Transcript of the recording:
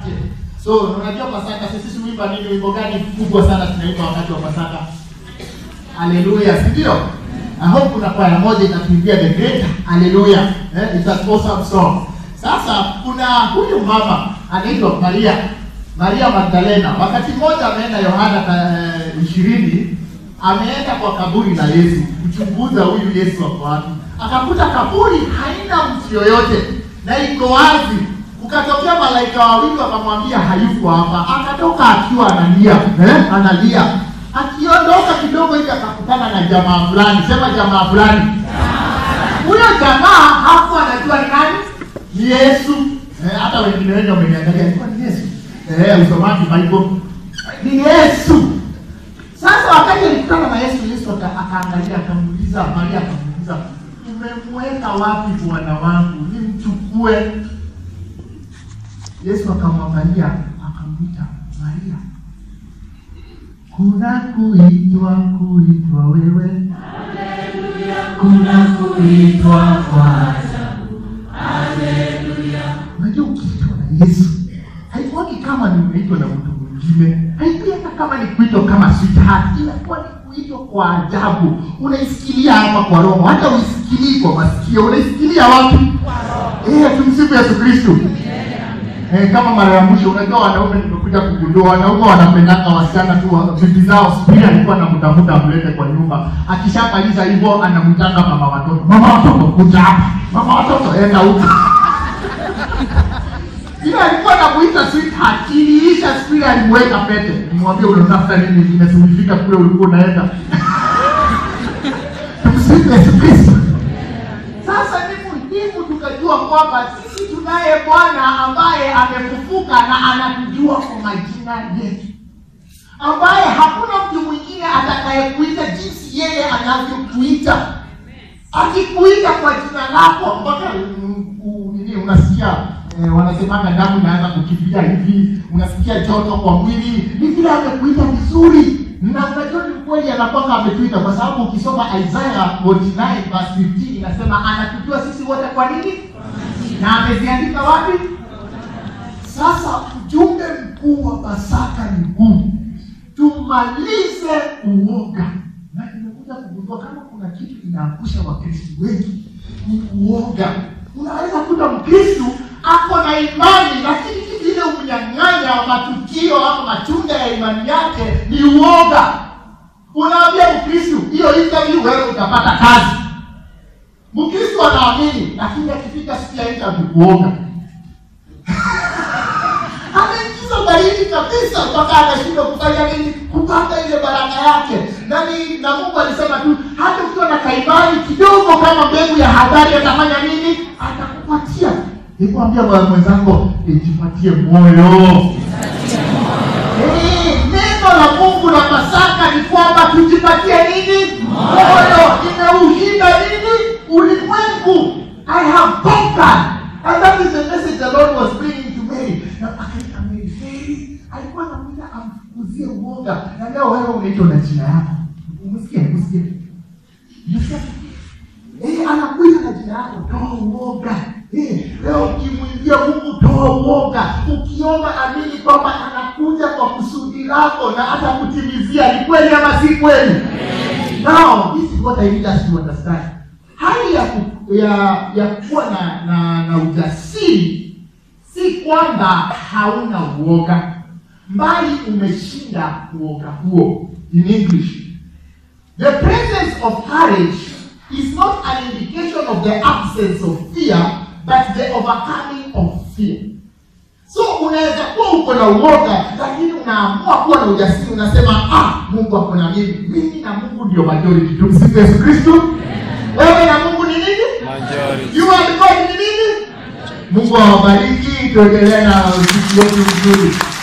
chache. So unajua Pasaka sisi tuimba nini, wimbo gani kubwa sana tunaimba wakati wa Pasaka? Alleluia, si ndio? I hope kuna kwaya moja itatuimbia the great Alleluia. It's an awesome song. Sasa kuna huyu mama anaitwa Maria Magdalena. Wakati mmoja ameenda Yohana 20, ameenda kwa kaburi la Yesu kuchunguza huyu Yesu wako wapi. Akakuta kaburi haina mtu yoyote na iko wazi. Ukatokea malaika wawili wakamwambia hayuko hapa. Akatoka akiwa analia. Akiondoka kidogo hivi akakutana na jamaa fulani. Sema jamaa fulani. Huyo jamaa hakuwa anajua ni nani? Ni Yesu. Hata wengine wengi wameniangalia ni Yesu. Usomaji Bible. Ni Yesu. Sasa wakati alikutana na Yesu akaangalia, akamuuliza Maria, umemweka wapi Bwana wangu? Nimchukue. Yesu akamwangalia, akamwita Maria. Kuna kuitwa wewe. Alleluia. Kuna kuitwa kwa ajabu. Alleluia. Unajua ukiitwa na Yesu, haikuwa kama ni unaitwa na mtu mwingine. Haikuwa kama ni kuitwa kama sweetheart. Inakuwa ni kuitwa kwa ajabu. Unaisikilia hapa kwa roho. Hata uisikilii kwa masikio. Unaisikilia wapi? Kwa roho. Tumsifu Yesu Kristo. Kama mara ya mwisho unajua wanaume nimekuja kugundua wanaume wanapendanga wasichana tu bibi zao spiri alikuwa anamtafuta amlete kwa nyumba. Akishamaliza hivyo anamtanga mama watoto. Mama watoto kuja hapa. Mama watoto enda huko. Bila alikuwa anamuita sweetheart, iliisha spiri alimweka pete. Nimwambie unatafuta nini nimesifika kule ulikuwa unaenda. Tumsifu Yesu Kristo. Sasa ni muhimu tukajua kwamba sisi tunaye Bwana ambaye amefufuka na anatujua kwa majina yetu. Ambaye hakuna mtu mwingine atakayekuita jinsi yeye anavyokuita. Akikuita kwa jina lako mpaka unasikia wanasemanga damu inaanza kukimbia hivi, unasikia joto kwa mwili, ni vile amekuita vizuri. Na unajua ni kweli anapoka ametuita kwa sababu ukisoma Isaiah 49:15 inasema anatujua sisi wote kwa nini? Na ameziandika wapi? Sasa ujumbe mkuu wa Pasaka ni huu. Tumalize uoga. Na nimekuja kugundua kama kuna kitu inaangusha Wakristo wengi ni uoga. Unaweza kuta Mkristo ako na imani lakini kile unyang'anya wa matukio au matunda ya imani yake ni uoga. Unaambia Mkristo hiyo interview wewe utapata kazi. Mkristo anaamini lakini akifika siku ya interview kuoga. Ameingiza baridi kabisa mpaka anashindwa kufanya nini? Kupata ile baraka yake. Na Mungu alisema tu hata ukiwa na kaimani kidogo kama mbegu ya hadhari atafanya nini? Atakupatia. Nikwambia mwenzangu jipatie moyo. Neno la Mungu la Pasaka ni kwamba tujipatie nini? Moyo. Nimeushinda nini? Ulimwengu. I have conquered. And that is the message the Lord was bringing to Mary. Na akaita Mary. Alikuwa anamuita amfukuzie uoga. Na leo wewe unaitwa na jina yako. Umesikia? Anakuita na jina yako. Toa uoga. Leo ukimwingia Mungu toa uoga. Ukiomba amini kwamba anakuja kwa kusudi lako na hata kutimizia. Ni kweli ama si kweli? Now, this is what I need us to understand. Hali ya kuwa na ujasiri si kwamba hauna uoga, bali umeshinda uoga huo. In English, the presence of courage is not an indication of the absence of fear, but the overcoming of fear. So unaweza kuwa uko na uoga lakini unaamua kuwa na ujasiri, unasema Mungu ako na mimi na Mungu ndio majority. Tumsifu Yesu Kristo. Wewe na Mungu ni nini? Majority. You are the God ni nini? Mungu awabariki, tuendelee na usiku wetu mzuri.